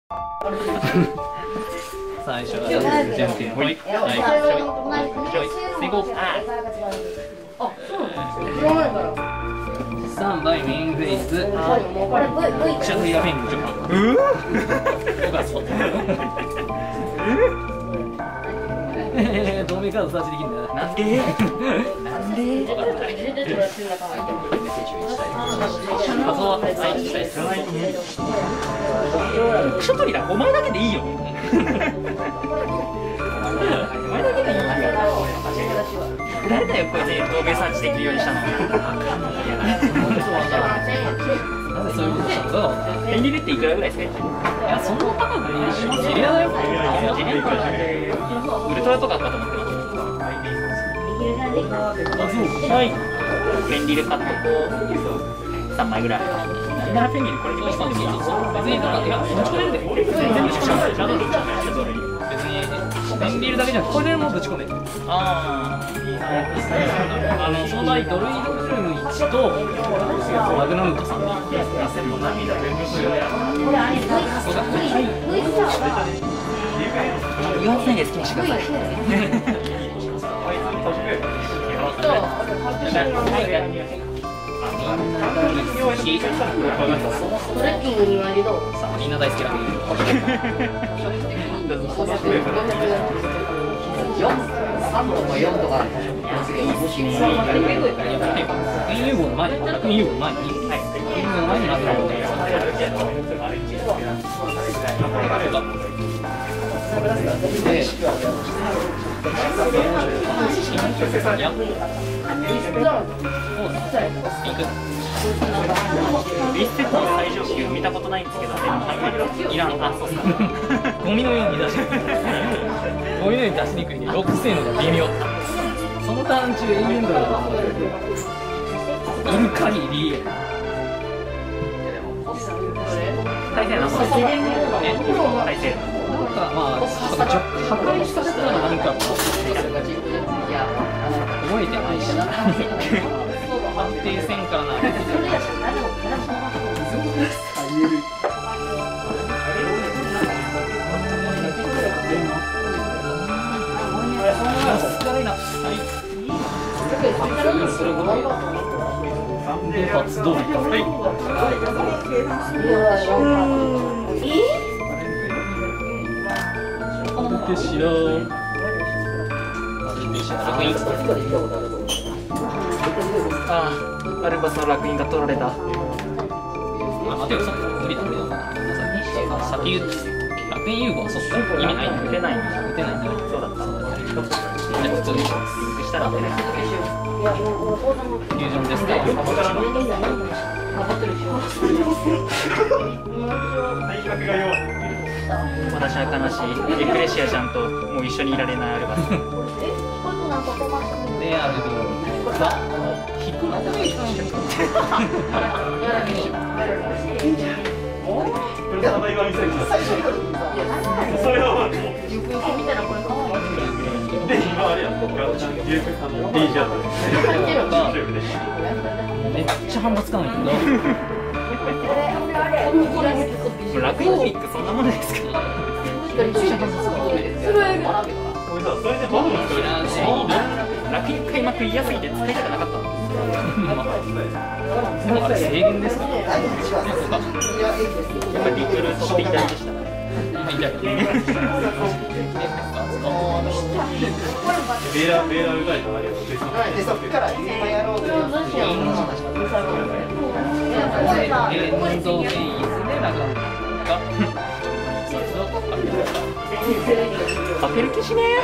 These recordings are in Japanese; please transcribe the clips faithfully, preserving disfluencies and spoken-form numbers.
最初はじゃんけんほい。はい。ちょい。成功。三倍メインフェイス。シャトリがペンにちょっと。うぅ。よかった。ええ、透明カードサーチできるんだよ。なんで？なんで？分かった。仮想ははいしたいです。シャトリだ。お前だけでいいよ。お前だけでいいよ。誰だよこいつに透明サーチできるようにしたの。なぜそういうことしたのか。手に入れていくらぐらいですか。いやそんな高くないし。ジリアだよ。ジリアウルトラとかかと思ってます。はい。ペンリルカットさんまいぐらい。ならペンリルこれそうそうそうそう。別にだからいや持ち込めるで。全部仕込める。別にペンリルだけじゃなくこれでもぶち込める。ああ。あのその場合ドルイドフルムいちとマグナムトさんでいってなせんの涙で。言わせないで好きにしてください。トレッキングにはどう？さあみんな大好きだ。さんとかよんとか。楽園融合の前に、楽園融合の前に、楽園融合の前に楽園融合。リステットの最上級見たことないんですけど、いらん。あ、そうっすか。ゴミのように出しにくい。ゴミのように出しにくいね。ロック性能が微妙。そのターン中永遠だろう。インカリリー。大勢なの。大勢。なんかまあ破壊した人はなんか覚えてないし。安定せんからな。発動。はい。アルテシラ。アルテシラ。楽園。ああ、アルバスの楽園が取られた。あ、待てよ、そっか、無理だ、無理だ。先言う。楽園融合はそっか、意味ない。打てない。打てない。そうだった。じゃあ普通にしたら打てない。フュージョンですか。私は悲しい。エクレシアちゃんともう一緒にいられないアルバス。で、アルビが引くの。それはで、今あれやん、めっちゃ反発かないけど楽園フィックそんなもんですか。めっちゃ反発かない楽園開幕言いやすぎて使いたくなかったの。あれ制限ですか。やっぱりリクルートって左でした。ベーラーベーラーうがいのあれをでそっから今やろうというエンドフェイズでラガンが当てる気しねえ。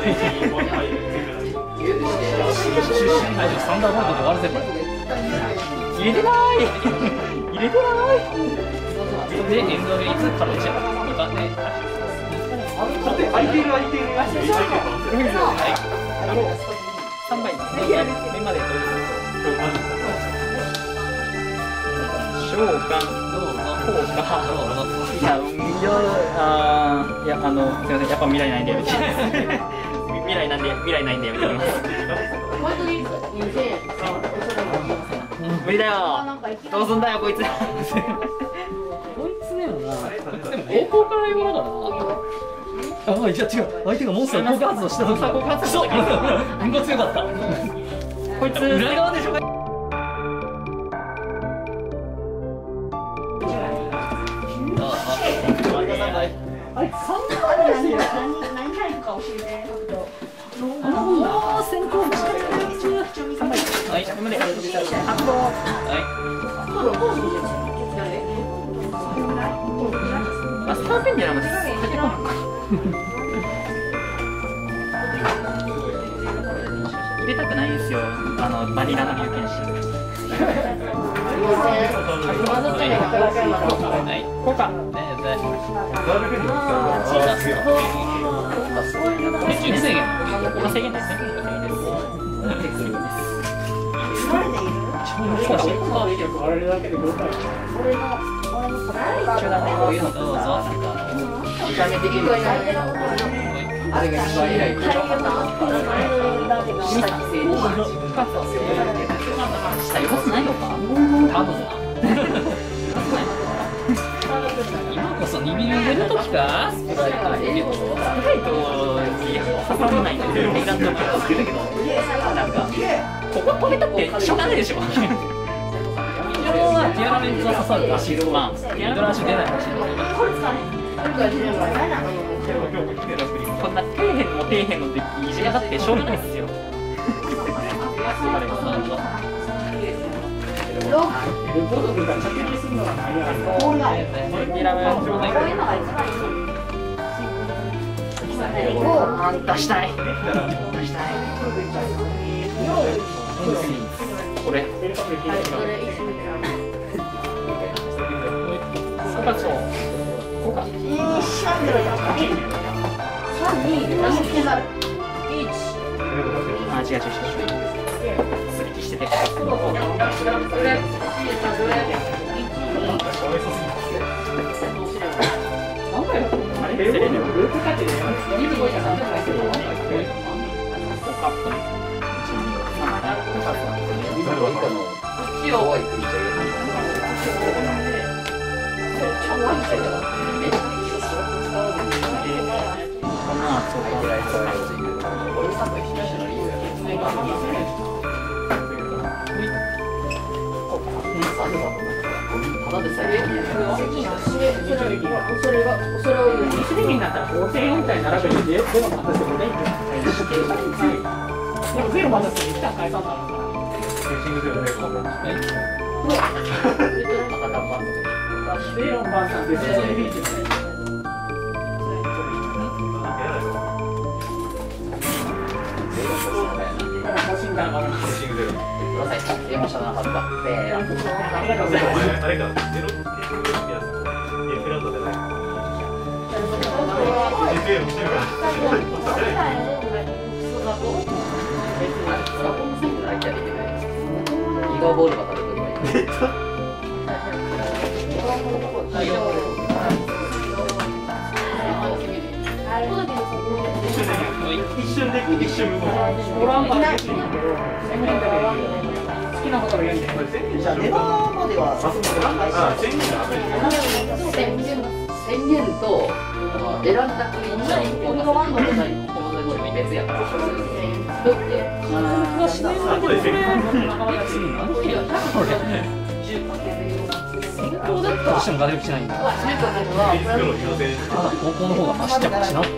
サンダーボルトで終わらせこれ。入れてない入れてないでエンドフェイズカロチャーがね。空いてる空いてる。はい。三倍ですね。目まで。召喚。どうぞ。効果。いや、あいやあのすみません、やっぱ未来ないんでやめて。未来なんで未来ないんでやめてます。無理だよ。どうすんだよこいつ。こいつね。 よな。でも高校から言わなかったな。あ、いや違う、相手がモンスター効果発動した時だ。効果発動した時うんこ強かった。 こいつ裏側でしょ。あいつさんかいですよ。何入るか教えて。おお、先行してる。さんばい。はい、ここまで。発動。はい。マスターペンデラムです。出てこないか。入れたくないですよ。あのバニラの有権者。はい。こうか。制限。制限ですね。今こそにビル出るときか。スプライトだけど、スプライトに挟まないんで、メガンドキャットつけたけど、なんか、ここ止めたってしょうがないでしょ。一応はティアラメンツは刺さるらしい。まあ、ティアラメンツ出ないらしい。こんな底辺も底辺のデッキいじめだってしょうがないですよ。出したい。これ。あ、違う違う違う。すりきしてて。 宣言と選んだ国の別やから。 どうしても画力しないんだ。高校の方がマシっちゃマシな。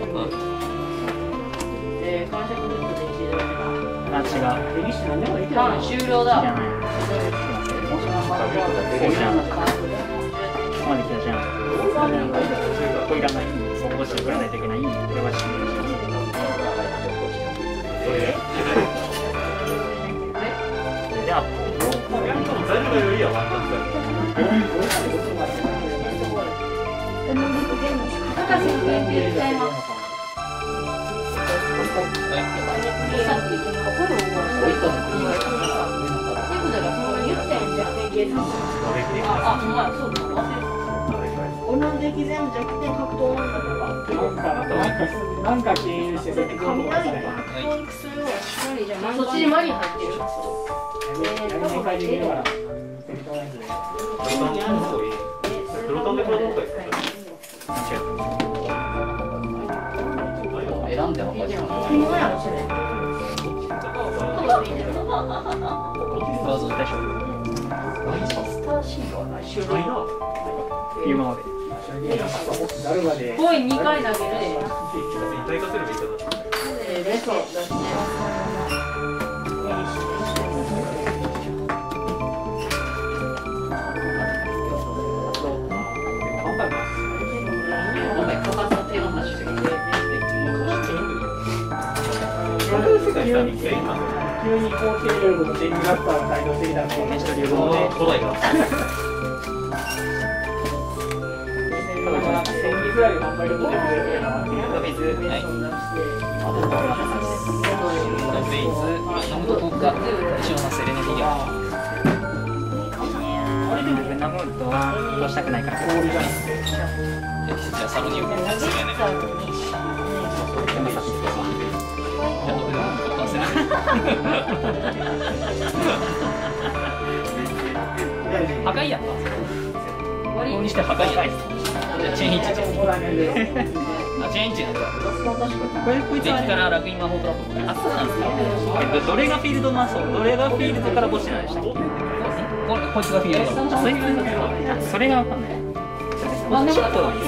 あ、違う。 終了だ。 ここまで来たじゃん。ここいらない。ここしてくらないといけない。これはしない。では、 このデッキ全部弱点格闘なんだとかなんか経由してそれで雷と攻撃するような処理じゃない。 そっちにマリン入ってる。 えー、多分入ってるから。 選んでもじゃん。 どうぞ大丈夫。 スターシードはない。 今まで。 コインにかい投げるで。レソ出して。ごめん、こかさ手の話してくれ。 急に高級流の電気ガスターを帯同してきたので、 めっちゃ流動で古代が。 戦技ぐらいで頑張りをしてくれるような。 水。はい。 ベイズ、飲むとこが一応のセレネティア。 俺でも自分のムードはどうしたくないから。 氷じゃなくて。 じゃあサロニウムセレネ。 全部先に。 じゃあどれでも交換せない。破壊やった。これにして破壊やった。じゃあチェーンいちじゃん。あ、チェーンいちなんだ。 これこいつデッキから楽園魔法トラップ。 あ、そうなんですか。えっとどれがフィールドマスト、どれがフィールドから墓地なんでしたっけ？ ここいつがフィールドだ。 それがそれがわかんない。まあちょっとえ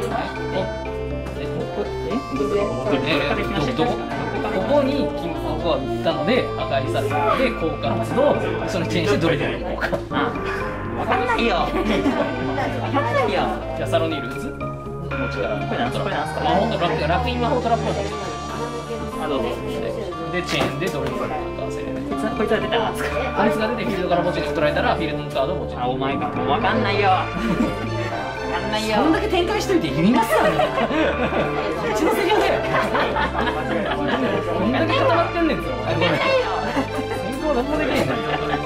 どこここに金箔は売ったので破壊されたので交換発動それチェーンしてどれでもいこうか。 わかんないよ。わかんないよ。 じゃあサロニール打つ？持ちからこれなんすか？これなんすか？ 魔法トラップ楽園魔法トラップを持つ。 あ、どうぞ。 でチェーンでどれでもいこうかせれね。 こいつこいつが出たら。 こいつが出てフィールドから墓地に送られたらフィールドのカードを墓地に。 あ、お前か。もうわかんないよ。わかんないよ。 そんだけ展開しといて意味ますよね。うちのセリフで。こんだけ固まってんねんぞ。先行何もできへんねん。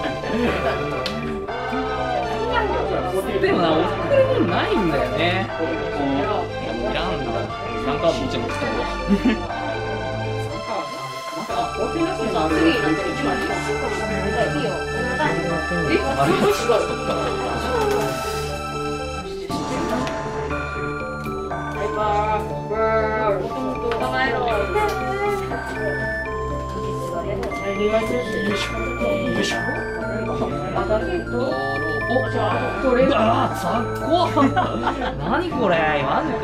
でもな、送るもんないんだよね。いらんだ。何カードもちろん使うわ。 次になってる一番いいよ。え、あれどうしよう。バーブー捕まえろ。あ、だけどお、これあー、雑魚。何これ、マジか。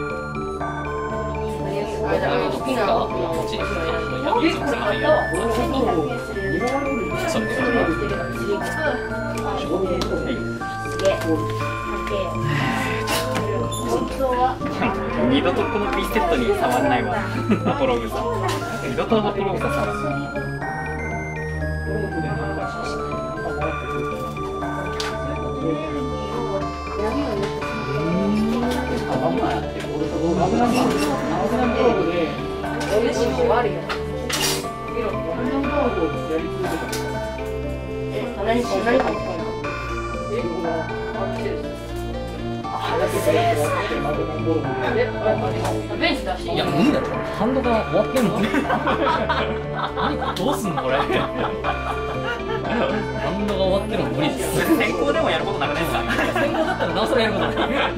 好きなの。 それで。 二度とこのピーセットに触らないわ。アポログサ。二度とアポログサ触らない。 何そんなに入ってんの？ベンチ出していい？ いや、無理だろ。ハンドが終わってんの。何どうすんのこれ。ハンドが終わってるの無理ですよ。 先行でもやることなくないですか？ 先行だったらなおさらやることない。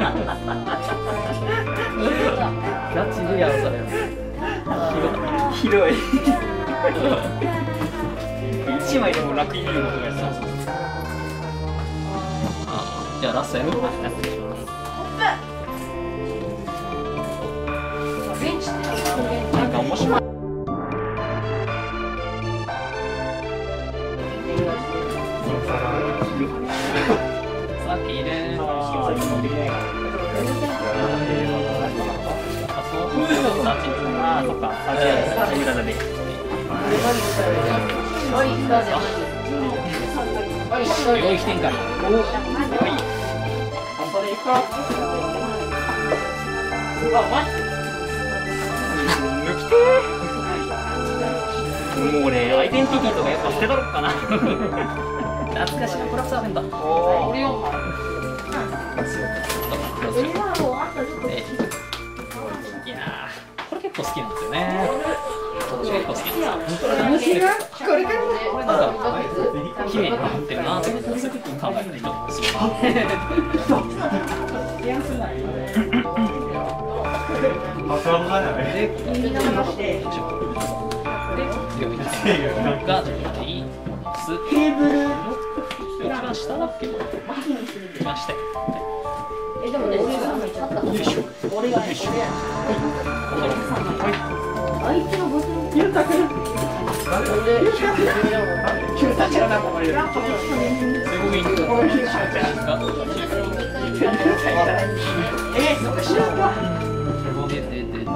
ガチでやらされる。 ひどい。一枚でも楽に見ることがやった。 じゃあラストやる？ ベンチってなんか面白い。 さっき入れー。 ああ、そっか。あ、違う。無駄だね。 領域展開。 もう俺、アイデンティティとかやっぱ捨てたろっかな。 懐かしいな、コラプサーフェンだ。 オリオンマン。 いやー、これ結構好きなんですよね。 結構好きです。 これからなんか綺麗になってるなって考えるとすごい。 パスワードだよね。 で、で、がいいす。一番下だっけ？一番下。 え、でもね、俺が勝った。よいしょ。俺が、俺や。あいつのボスの。ゆうたくん。ゆうたちゃうな、これ。 セゴミンが。 え、そこ知らんか。 で、で、で、で、で。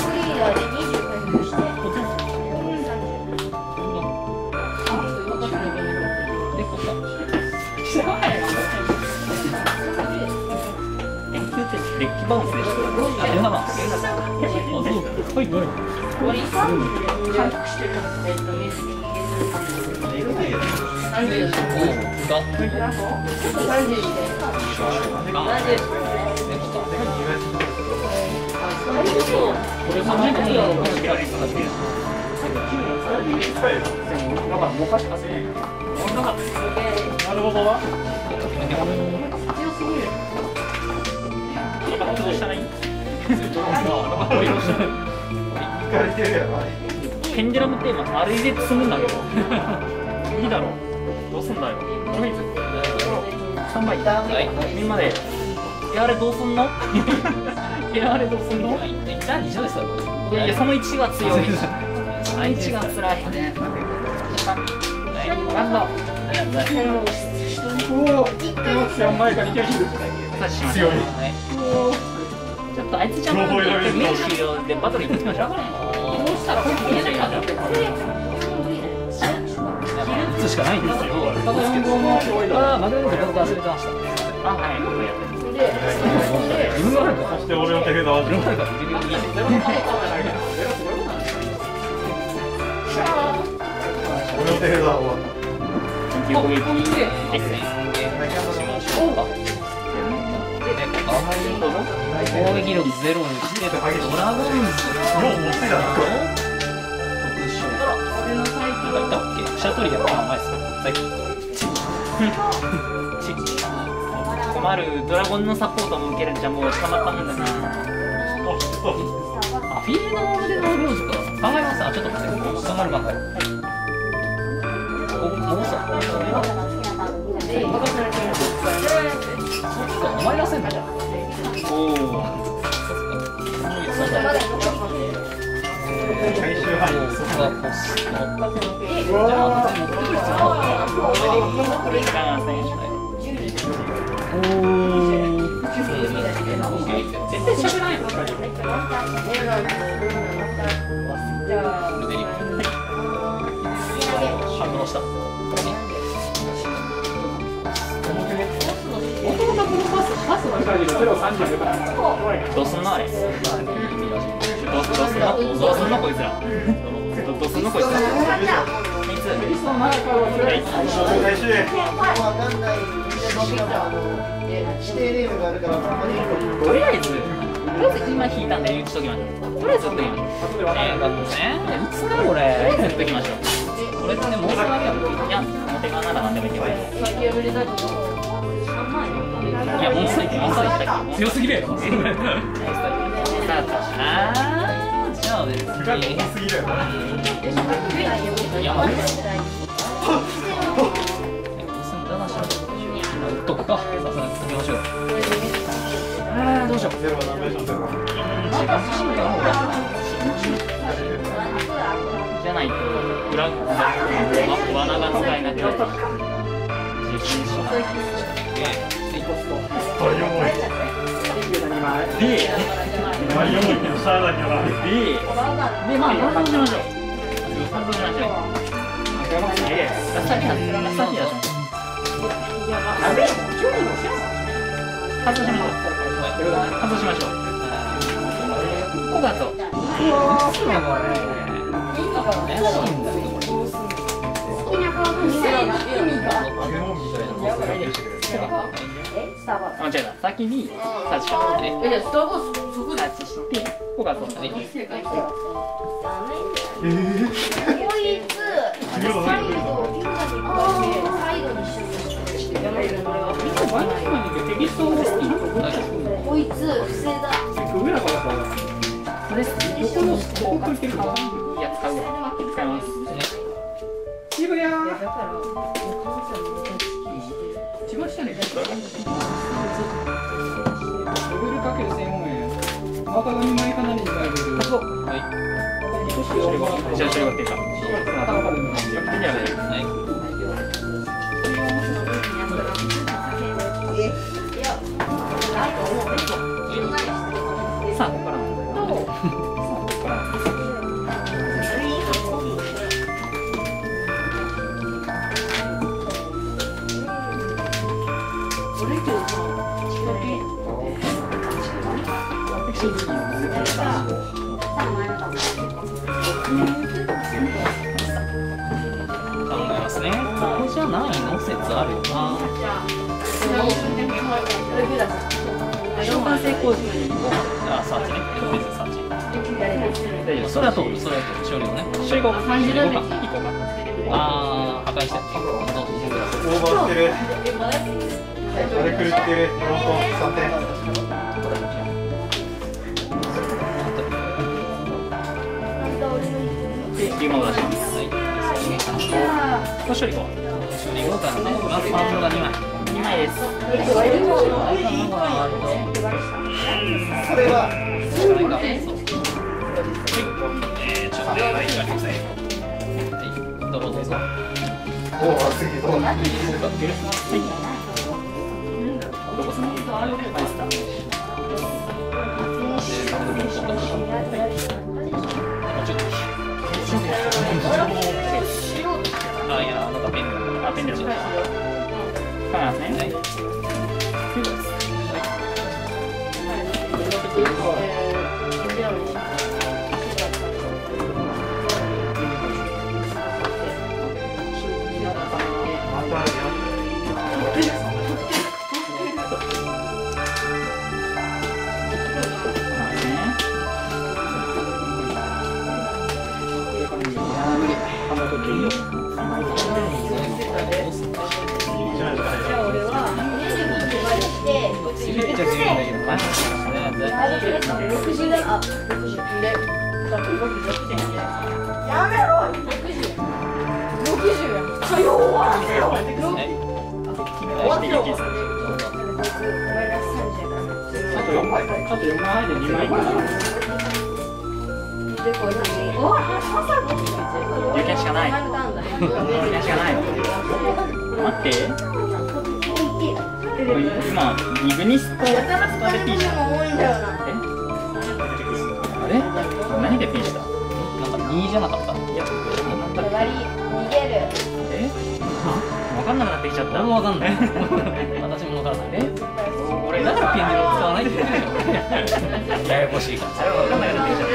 デッキバウンスでしょ。 あ、レナバンス。 あ、そうだ。はい、はい。なるほど。どうしたらいい？ペンデラムテーマあれで積むんだけど。いいだろう。どうすんだよ。さんばい。みんなで。え、あれどうすんの？え、あれどうすんの？ 一旦二緒ですよ。 いやいや、そのいちが強い。そのいちが辛い。なんだ。おお。よんばいからいける。強い。ちょっとあいつじゃなくて練習でバトル行ってみましょう。どうしたらこれ見えないかな。 いつしかないんですけど。ああ、マグネット僕忘れてました。 あ、はい。これやってる。 自分があるか。 そして俺の手札は自分があるか。ビビビビ。 俺の手札は終わった。 攻撃ですね。 攻撃力ゼロにしてドラゴンズよう持ってたな。 特殊なんかいたっけ？シャトリアの名前ですか？最近困る。ドラゴンのサポートも受けるんじゃもうたまったもんだな。 あ、フィールドでの領事か。考えます。あ、ちょっと待って。考える考える。ここ、もうさ。お前出せんのじゃん。 おお。 最終範囲。 そこがポスト。じゃあ、私持ってくる必要おー。絶対しゃべらないの。反応した。 どうすんのあれ。どうすんのどうすんのこいつら。どうすんのこいつら。みっつ。 最終。 とりあえず、とりあえず今引いたんで打ちときましょう。とりあえず打っときましょう。 えー、だってね、打つなこれ。 とりあえず打っときましょう。 これってね、もうすぐあるやん。 いや、表側なら何でもいけばいい。いや、モンスターいって、モンスターいったっけ。 強すぎるやろ。 スタート。 あー、じゃあ別に。 すぎだよ。 いや、打っとくか。さすがに打っときましょう。あー、どうしよう。 ゼロは何でしょう。ゼロ。 じゃないと裏罠が使えなくなる。自信しない。 大重い。 で、 大重いけどシャーだけどな。 で、で、まあ、反応しましょう。反応しましょう。で、ラスタキだ。ラスタキだ。反応しましょう。反応しましょう。コガト。あ、違う、先にタッチして、タッチして、ここがそうだね。 いこいつサイドをフィンガーに加えてサイドにしようとしてやめるのがテキストを好きこいつ伏せだこれどこのどこから来るかいや使うわ使います渋谷一番下にレベルかけるせんえん赤がにまいかなりに変えるはい少しよじゃあそれはっていうか頭から見ますよはいさあここから考えますね。ここじゃないの説あるよな。召喚成功時あ、サーチね。別にサーチ。それは通る、それは通る。勝利をね。勝利後、さんじゅうごか。いこうか。あー、破壊して。どうぞ。 オーバーしてる。あれ狂ってる。フロントさんてん。 で、リモート出します。はい。これ処理後。処理後からね。まずファンドがにまい。にまいです。 それは。 それか。えー、ちょっとはい、はい、どうぞどうぞ。 おお、次どうなっていくのか。 どこさん。マイスター。あ、いや、なんかペンダあ、ペンダル。カメラですね。はい。 やめろ。ろくじゅう。ろくじゅうやん。はよ終わらせろ。終わってよ。 あとよんまい。あとよんまいでにまい。有権しかない。有権しかない。待って。今リグニストスタで P した。え？あれ？何で P した？なんかにじゃなかった？いや、なんだっけ？ 逃げる。 え？わかんなくなってきちゃった。俺もわかんない。私もわからない。え？俺だからペンデルを使わないって言ってるでしょ。ややこしいから。それはわかんなくなってきちゃった。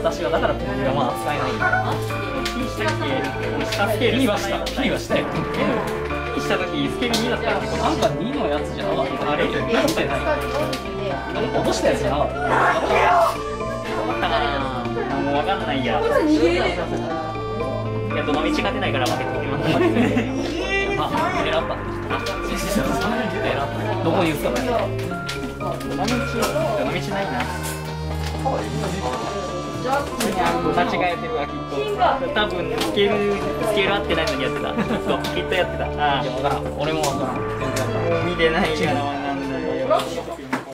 私はだからペンデルはまあ使えないんだ。P したっけ？下スケール P はした。P はしたよ。したときスケールにだったっけ？なんかにのやつじゃなかった。あれ？落ちてない。落としたやつじゃなかった。分かったな。もう分かんないや。いや、どの道勝てないから負けてきます。あ、狙った。あ、狙った。どこに打つかね。どの道、どの道ないな。間違えてるわ、きっと。多分スケール、スケール合ってないのにやってた。きっと、きっとやってた。ああ、俺も分からん。全然分からん。もう見てないから分かんないよ。